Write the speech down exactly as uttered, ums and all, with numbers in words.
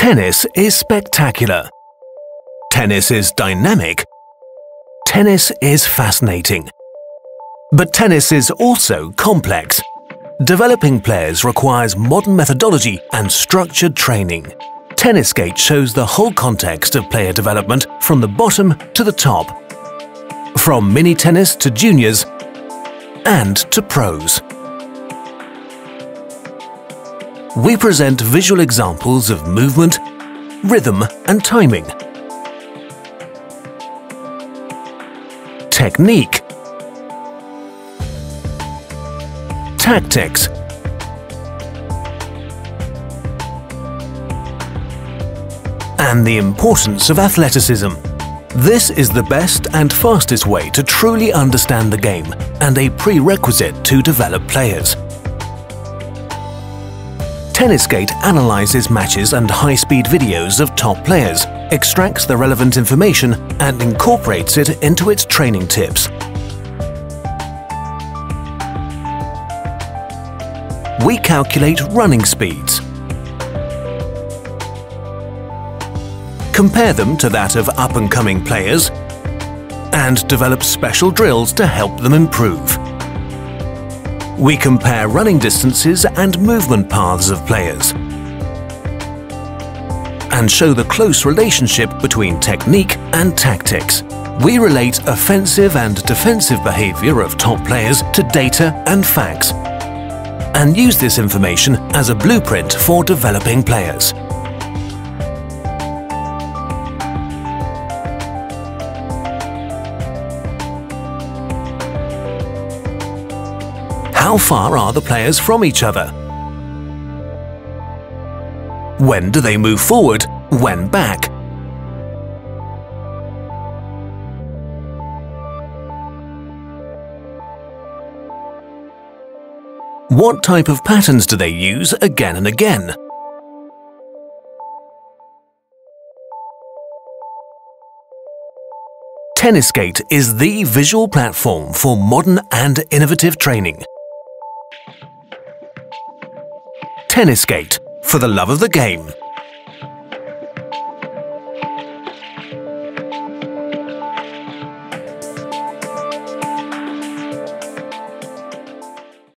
Tennis is spectacular. Tennis is dynamic. Tennis is fascinating. But tennis is also complex. Developing players requires modern methodology and structured training. TennisGate shows the whole context of player development from the bottom to the top, from mini tennis to juniors and to pros. We present visual examples of movement, rhythm and timing, technique, tactics, and the importance of athleticism. This is the best and fastest way to truly understand the game and a prerequisite to develop players. TennisGate analyzes matches and high-speed videos of top players, extracts the relevant information and incorporates it into its training tips. We calculate running speeds, compare them to that of up-and-coming players, and develop special drills to help them improve. We compare running distances and movement paths of players, and show the close relationship between technique and tactics. We relate offensive and defensive behavior of top players to data and facts, and use this information as a blueprint for developing players. How far are the players from each other? When do they move forward? When back? What type of patterns do they use again and again? TennisGate is the visual platform for modern and innovative training. TennisGate, for the love of the game.